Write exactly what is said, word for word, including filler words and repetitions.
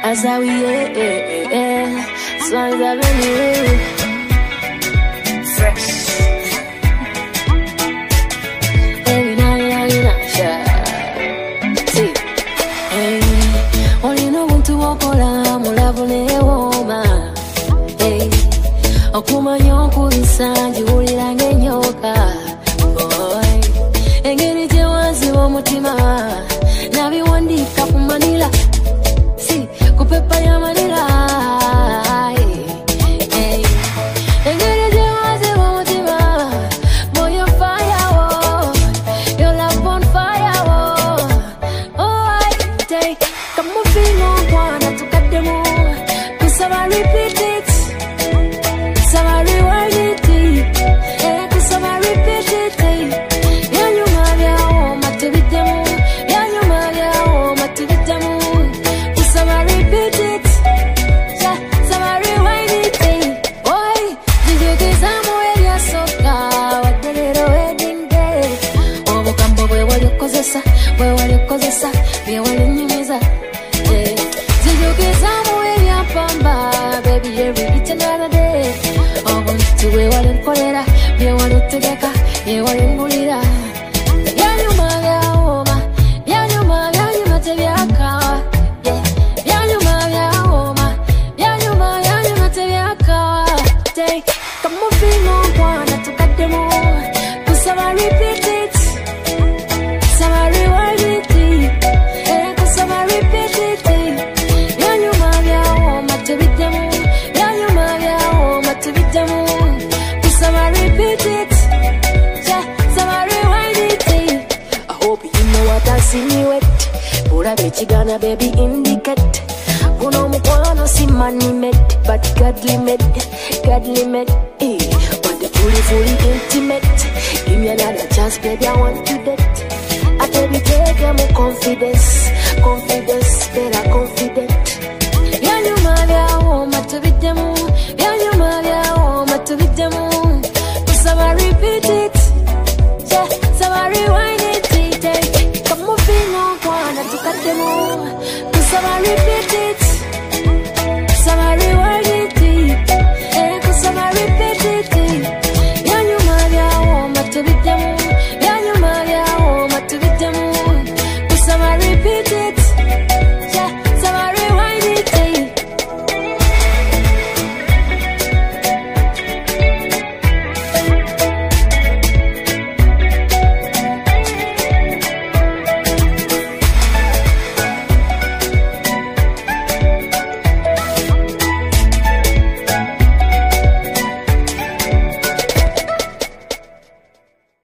As I we yeah, yeah, yeah. Songs I've been here. Fresh. Every night, night, night, sure. See, hey, only no one to walk all I'm loving a woman. Hey, Okuma Yonku Sanji, Uli Lange Yoka. Boy, and get it, you want to Motima. Navi one deep cup Manila. See, Kupepa Yamanila. Hey, and get it, you want to Motima. Boy, you're fire, oh, your love on fire, oh. Oh, I take, come on, feel on one, to cut them all. Cause I repeat it. Some I rewind it, eh? Cause some I repeat it, eh? Yeah, you might have my to be them. Yeah, you might have my to be them. Cause some I repeat it, yeah, some I rewind it, eh? Boy, did you get some way? You're so cold. What the little wedding day? Oh, what can boy, what you cause us? Where what you cause us? Be a one in your mesa, eh? Did you get some way? You're pamba, baby, every each another day. Tuwe wale mkolera, bie wale tegeka, bie wale mbulira. Byanyuma byahoma, byanyuma byanyuma tebyakawa. Byanyuma byahoma, byanyuma byanyuma tebyakawa. Take, come on, feel on one, to cut them all. Cause I repeat it, some I rewind it, eh? Cause I repeat it, byanyuma byahoma tebyakawa. Byanyuma byahoma tebyakawa. Somebody repeat it, yeah, somebody rewind it. I hope you know what I see me wet. Pura bechi gana baby indicate. Uno mukwano si money met, but godly met, godly met. Eh, but the fully, fully intimate. Give me another chance, baby, I want to date. I baby take them more confidence, confidence, better confident. Yeah, you might have home to be them. Yeah, you might have home to be them. Somebody repeat it, yeah, somebody rewind it, take. Come on, feel no one, to cut them all. Somebody repeat it,